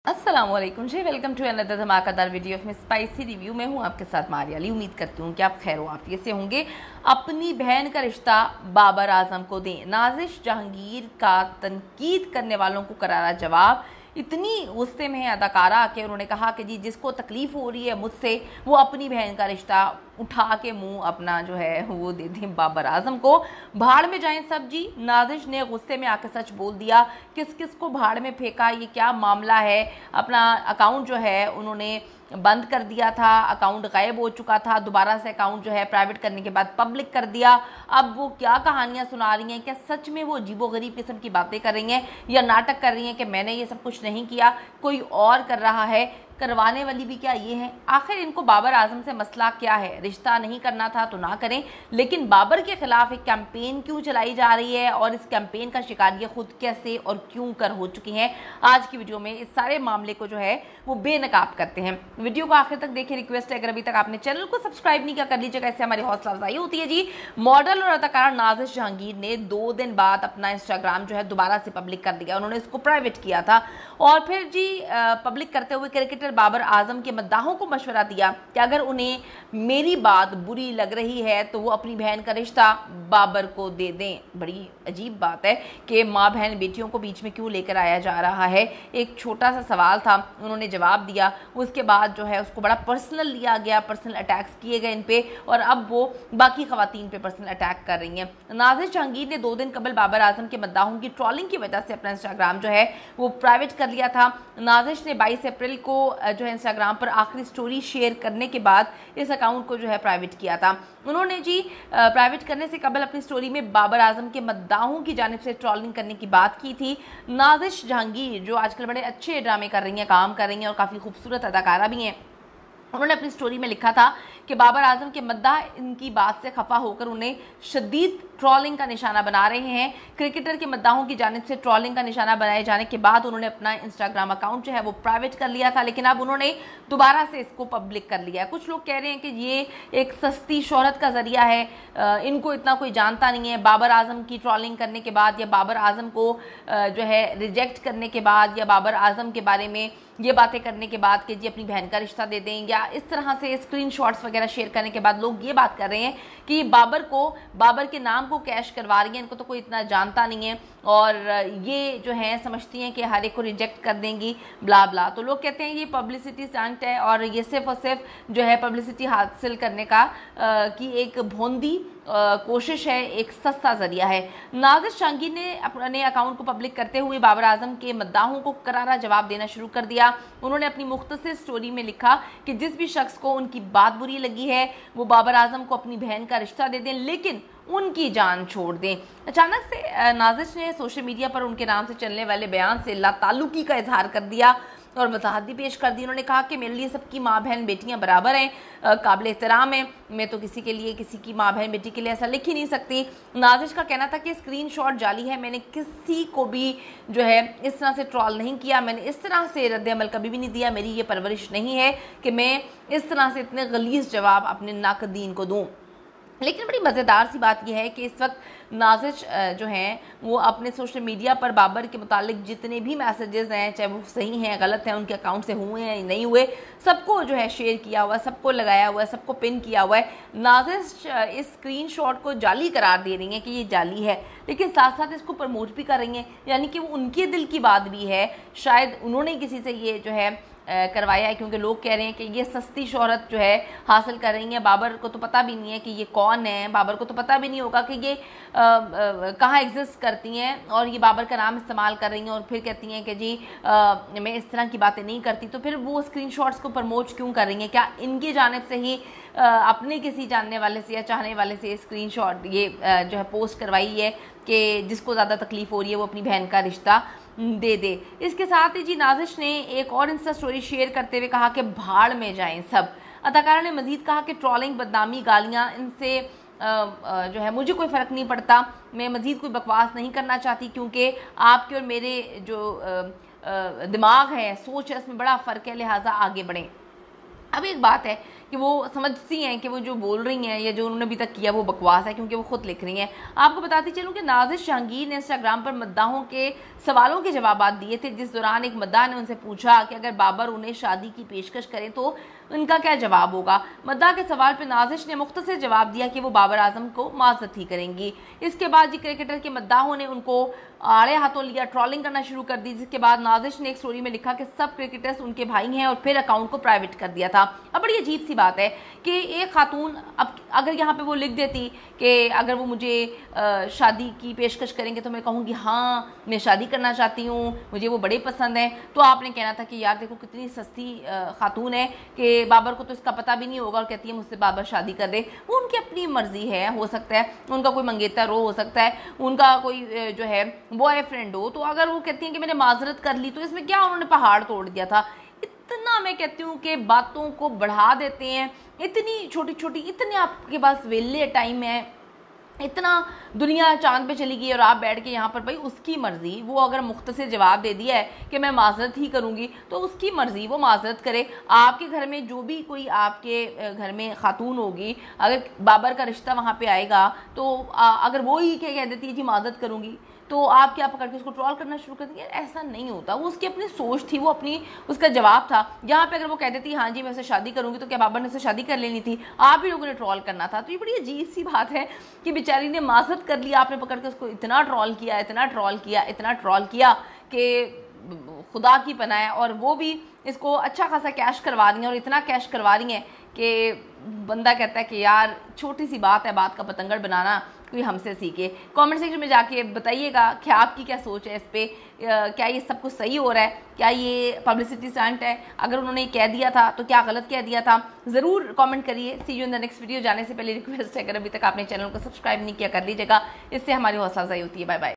अस्सलाम वालेकुम जी, वेलकम टू अनदर धमाकेदार वीडियो ऑफ स्पाइसी रिव्यू। में हूँ आपके साथ मारिया अली। उम्मीद करती हूँ कि आप खैर आफियत से होंगे। अपनी बहन का रिश्ता बाबर आजम को दें, नाजिश जहांगीर का तनकीद करने वालों को करारा जवाब। इतनी गुस्से में है अदाकारा कि उन्होंने कहा कि जी जिसको तकलीफ हो रही है मुझसे, वो अपनी बहन का रिश्ता उठा के मुंह अपना जो है वो दे दें बाबर आजम को। भाड़ में जाएं सब जी। नाजिश ने गुस्से में आके सच बोल दिया। किस किस को भाड़ में फेंका, ये क्या मामला है। अपना अकाउंट जो है उन्होंने बंद कर दिया था, अकाउंट गायब हो चुका था, दोबारा से अकाउंट जो है प्राइवेट करने के बाद पब्लिक कर दिया। अब वो क्या कहानियां सुना रही हैं, क्या सच में वो अजीबोगरीब किस्म की बातें कर रही हैं या नाटक कर रही हैं कि मैंने ये सब कुछ नहीं किया, कोई और कर रहा है। करवाने वाली भी क्या ये है। आखिर इनको बाबर आजम से मसला क्या है। रिश्ता नहीं करना था तो ना करें, लेकिन बाबर के खिलाफ एक कैंपेन क्यों चलाई जा रही है और इस कैंपेन का शिकार ये खुद कैसे और क्यों कर हो चुकी हैं। आज की वीडियो में इस सारे मामले को जो है वो बेनकाब करते हैं। वीडियो को आखिर तक देखें। रिक्वेस्ट है अगर अभी तक आपने चैनल को सब्सक्राइब नहीं किया कर लीजिएगा, इससे हमारी हौसला अफजाई होती है जी। मॉडल और अदाकारा नाजिश जहांगीर ने 2 दिन बाद अपना इंस्टाग्राम जो है दोबारा से पब्लिक कर दिया। उन्होंने इसको प्राइवेट किया था और फिर जी पब्लिक करते हुए क्रिकेटर बाबर आजम के मद्दाहों को मशवरा दिया कि अगर उन्हें मेरी बात बुरी लग रही है तो वो अपनी बहन का रिश्ता बाबर को दे दें। बड़ी अजीब बात है कि माँ बहन बेटियों को बीच में क्यों लेकर आया जा रहा है। एक छोटा सा सवाल था, उन्होंने जवाब दिया। उसके बाद जो है उसको बड़ा पर्सनल लिया गया, पर्सनल अटैक्स किए गए इन पे, और अब वो बाकी खवातीन पे पर्सनल अटैक कर रही हैं। नाजिश जहांगीर ने 2 दिन कबल बाबर आजम के मद्दाहों की ट्रोलिंग की वजह से अपना इंस्टाग्राम जो है वो प्राइवेट कर लिया था। नाजिश ने 22 अप्रैल को जो है इंस्टाग्राम पर आखिरी स्टोरी शेयर करने के बाद इस अकाउंट को जो है प्राइवेट किया था। उन्होंने जी प्राइवेट करने से कबल अपनी स्टोरी में बाबर आजम के मद्दाहों की जानिब से ट्रोलिंग करने की बात की थी। नाजिश जहांगीर जो आजकल बड़े अच्छे ड्रामे कर रही हैं, काम कर रही हैं और काफ़ी खूबसूरत अदाकारा भी हैं, उन्होंने अपनी स्टोरी में लिखा था कि बाबर आजम के मद्दाह इनकी बात से खफा होकर उन्हें शदीद ट्रोलिंग का निशाना बना रहे हैं। क्रिकेटर के मद्दाहों की जानिब से ट्रोलिंग का निशाना बनाए जाने के बाद उन्होंने अपना इंस्टाग्राम अकाउंट जो है वो प्राइवेट कर लिया था, लेकिन अब उन्होंने दोबारा से इसको पब्लिक कर लिया है। कुछ लोग कह रहे हैं कि ये एक सस्ती शोहरत का जरिया है, इनको इतना कोई जानता नहीं है। बाबर आजम की ट्रोलिंग करने के बाद या बाबर आजम को जो है रिजेक्ट करने के बाद या बाबर आजम के बारे में ये बातें करने के बाद कि जी अपनी बहन का रिश्ता दे दें, या इस तरह से स्क्रीनशॉट्स वगैरह शेयर करने के बाद लोग ये बात कर रहे हैं कि बाबर के नाम को कैश करवा रही हैं, इनको तो कोई इतना जानता नहीं है और ये जो है समझती हैं कि हर एक को रिजेक्ट कर देंगी, ब्ला ब्ला। तो लोग कहते हैं ये पब्लिसिटी स्टंट है और ये सिर्फ और सिर्फ जो है पब्लिसिटी हासिल करने का की एक भोंदी कोशिश है, एक सस्ता जरिया है। नाजिश जहांगीर ने अपने अकाउंट को पब्लिक करते हुए बाबर आजम के मद्दाहों को करारा जवाब देना शुरू कर दिया। उन्होंने अपनी मुख्तसर स्टोरी में लिखा कि जिस भी शख्स को उनकी बात बुरी लगी है वो बाबर आजम को अपनी बहन का रिश्ता दे दें, लेकिन उनकी जान छोड़ दें। अचानक से नाजिश ने सोशल मीडिया पर उनके नाम से चलने वाले बयान से लाताल्लुकी का इजहार कर दिया और वजाहत भी पेश कर दी। उन्होंने कहा कि मेरे लिए सबकी माँ बहन बेटियां बराबर हैं, काबिल एहतराम है। मैं तो किसी के लिए, किसी की माँ बहन बेटी के लिए ऐसा लिख ही नहीं सकती। नाजिश का कहना था कि स्क्रीनशॉट जाली है, मैंने किसी को भी जो है इस तरह से ट्रोल नहीं किया, मैंने इस तरह से रद्द-ए-अमल कभी भी नहीं दिया। मेरी ये परवरिश नहीं है कि मैं इस तरह से इतने गलीज जवाब अपने नाकदीन को दूँ। लेकिन बड़ी मज़ेदार सी बात यह है कि इस वक्त नाजिश जो हैं वो अपने सोशल मीडिया पर बाबर के मुतालिक जितने भी मैसेजेस हैं, चाहे वो सही हैं गलत हैं, उनके अकाउंट से हुए हैं नहीं हुए, सबको जो है शेयर किया हुआ है, सबको लगाया हुआ है, सबको पिन किया हुआ है। नाजिश इस स्क्रीनशॉट को जाली करार दे रही हैं कि ये जाली है, लेकिन साथ साथ इसको प्रमोट भी कर रही हैं, यानी कि वो उनके दिल की बात भी है। शायद उन्होंने किसी से ये जो है करवाया है, क्योंकि लोग कह रहे हैं कि ये सस्ती शोहरत जो है हासिल कर रही है। बाबर को तो पता भी नहीं है कि ये कौन है, बाबर को तो पता भी नहीं होगा कि ये कहाँ एग्जिस्ट करती हैं और ये बाबर का नाम इस्तेमाल कर रही हैं और फिर कहती हैं कि जी मैं इस तरह की बातें नहीं करती। तो फिर वो स्क्रीनशॉट्स को प्रमोट क्यों कर रही हैं? क्या इनकी जानिब से ही अपने किसी जानने वाले से या चाहने वाले से स्क्रीनशॉट ये जो है पोस्ट करवाई है कि जिसको ज़्यादा तकलीफ हो रही है वो अपनी बहन का रिश्ता दे दे। इसके साथ ही जी नाजिश ने एक और इंस्टा स्टोरी शेयर करते हुए कहा कि भाड़ में जाएं सब। अदाकारा ने मजीद कहा कि ट्रोलिंग, बदनामी, गालियाँ, इनसे जो है मुझे कोई फ़र्क नहीं पड़ता, मैं मजीद कोई बकवास नहीं करना चाहती क्योंकि आपके और मेरे जो दिमाग है, सोच है, इसमें बड़ा फ़र्क है, लिहाजा आगे बढ़ें। अब एक बात है कि वो समझती हैं कि वो जो बोल रही हैं या जो उन्होंने अभी तक किया वो बकवास है, क्योंकि वो खुद लिख रही हैं। आपको बताती चलूँ कि नाज़िश जहांगीर ने इंस्टाग्राम पर मद्दाहों के सवालों के जवाब दिए थे, जिस दौरान एक मद्दाह ने उनसे पूछा कि अगर बाबर उन्हें शादी की पेशकश करें तो उनका क्या जवाब होगा। मद्दाह के सवाल पर नाज़िश ने मुख्तसर जवाब दिया कि वो बाबर आजम को माजरत ही करेंगी। इसके बाद जी क्रिकेटर के मद्दाहों ने उनको आड़े हाथों लिया, ट्रोलिंग करना शुरू कर दी, जिसके बाद नाज़िश ने एक स्टोरी में लिखा कि सब क्रिकेटर्स उनके भाई हैं और फिर अकाउंट को प्राइवेट कर दिया था। अब बड़ी अजीब सी बात है कि एक खातून, अब अगर यहाँ पे वो लिख देती कि अगर वो मुझे शादी की पेशकश करेंगे तो मैं कहूँगी हाँ मैं शादी करना चाहती हूँ, मुझे वो बड़े पसंद हैं, तो आपने कहना था कि यार देखो कितनी सस्ती खातून है कि बाबर को तो इसका पता भी नहीं होगा और कहती है मुझसे बाबर शादी कर दे। वो उनकी अपनी मर्जी है, हो सकता है उनका कोई मंगेतर रो हो सकता है, उनका कोई जो है बॉयफ्रेंड हो, तो अगर वो कहती हैं कि मैंने माजरत कर ली तो इसमें क्या उन्होंने पहाड़ तोड़ दिया था। इतना मैं कहती हूँ कि बातों को बढ़ा देते हैं, इतनी छोटी छोटी, इतने आपके पास वेले टाइम है, इतना दुनिया चांद पे चली गई और आप बैठ के यहाँ पर भाई उसकी मर्जी, वो अगर मुख्तसर जवाब दे दिया है कि मैं माजरत ही करूँगी तो उसकी मर्जी, वो माजरत करे। आपके घर में जो भी कोई आपके घर में खातून होगी, अगर बाबर का रिश्ता वहाँ पे आएगा तो अगर वो ही कह देती है जी माजरत करूँगी तो आप क्या पकड़ के उसको ट्रोल करना शुरू कर देंगे। ऐसा नहीं होता, वो उसकी अपनी सोच थी, वो अपनी उसका जवाब था। यहाँ पे अगर वो कह देती हाँ जी मैं उससे शादी करूँगी तो क्या बाबर ने उससे शादी कर लेनी थी, आप ही लोगों ने ट्रोल करना था। तो ये बड़ी अजीब सी बात है कि बेचारी ने माजरत कर लिया, आपने पकड़ के उसको इतना ट्रोल किया, इतना ट्रोल किया, इतना ट्रोल किया कि खुदा की पनाह है। और वो भी इसको अच्छा खासा कैश करवा रही हैं और इतना कैश करवा रही हैं कि बंदा कहता है कि यार छोटी सी बात है, बात का पतंगड़ बनाना, कोई हमसे सीखे। कमेंट सेक्शन में जाके बताइएगा कि आपकी क्या सोच है इस पे, क्या ये सब कुछ सही हो रहा है, क्या ये पब्लिसिटी स्टंट है, अगर उन्होंने कह दिया था तो क्या गलत कह दिया था, ज़रूर कमेंट करिए। See you in the next video. जाने से पहले रिक्वेस्ट है अगर अभी तक आपने चैनल को सब्सक्राइब नहीं किया कर लीजिएगा, इससे हमारी हौसला अफजाई होती है। Bye bye.